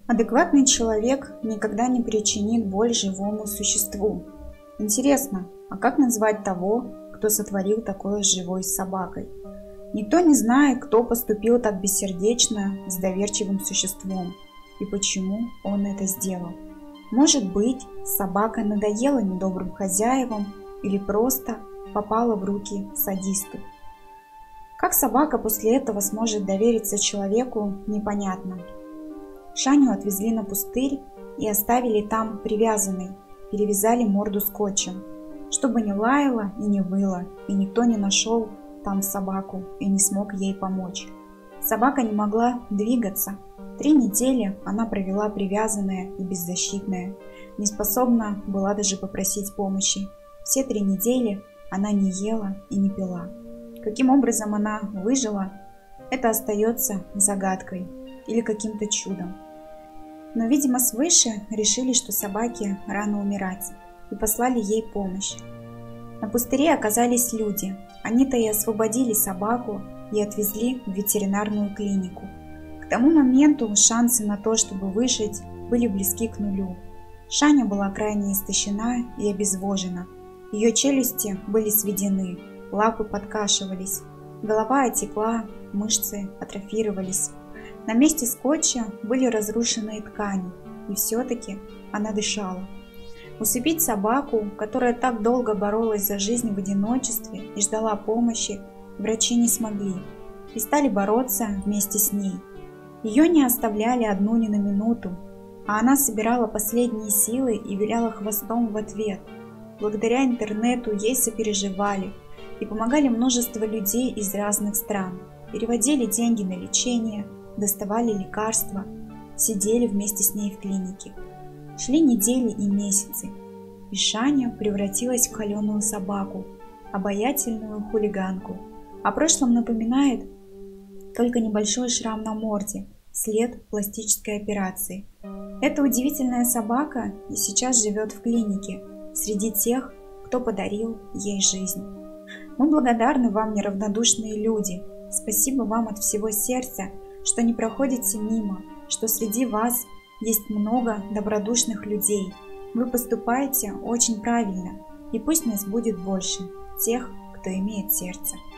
Адекватный человек никогда не причинит боль живому существу. Интересно, а как назвать того, кто сотворил такое с живой собакой? Никто не знает, кто поступил так бессердечно с доверчивым существом и почему он это сделал. Может быть, собака надоела недобрым хозяевам или просто попала в руки садисту. Как собака после этого сможет довериться человеку, непонятно. Шаню отвезли на пустырь и оставили там привязанной, перевязали морду скотчем, чтобы не лаяла и не выла, и никто не нашел там собаку и не смог ей помочь. Собака не могла двигаться. 3 недели она провела привязанная и беззащитная, не способна была даже попросить помощи. Все 3 недели она не ела и не пила. Каким образом она выжила, это остается загадкой или каким-то чудом. Но, видимо, свыше решили, что собаке рано умирать, и послали ей помощь. На пустыре оказались люди. Они-то и освободили собаку и отвезли в ветеринарную клинику. К тому моменту шансы на то, чтобы выжить, были близки к нулю. Шаня была крайне истощена и обезвожена. Ее челюсти были сведены, лапы подкашивались, голова отекла, мышцы атрофировались. На месте скотча были разрушенные ткани, и все-таки она дышала. Усыпить собаку, которая так долго боролась за жизнь в одиночестве и ждала помощи, врачи не смогли и стали бороться вместе с ней. Ее не оставляли одну ни на минуту, а она собирала последние силы и виляла хвостом в ответ. Благодаря интернету ей сопереживали и помогали множество людей из разных стран, переводили деньги на лечение, доставали лекарства, сидели вместе с ней в клинике. Шли недели и месяцы, и Шаня превратилась в холеную собаку, обаятельную хулиганку. О прошлом напоминает только небольшой шрам на морде, след пластической операции. Эта удивительная собака и сейчас живет в клинике, среди тех, кто подарил ей жизнь. Мы благодарны вам, неравнодушные люди. Спасибо вам от всего сердца, что не проходите мимо, что среди вас есть много добродушных людей. Вы поступаете очень правильно, и пусть нас будет больше, тех, кто имеет сердце.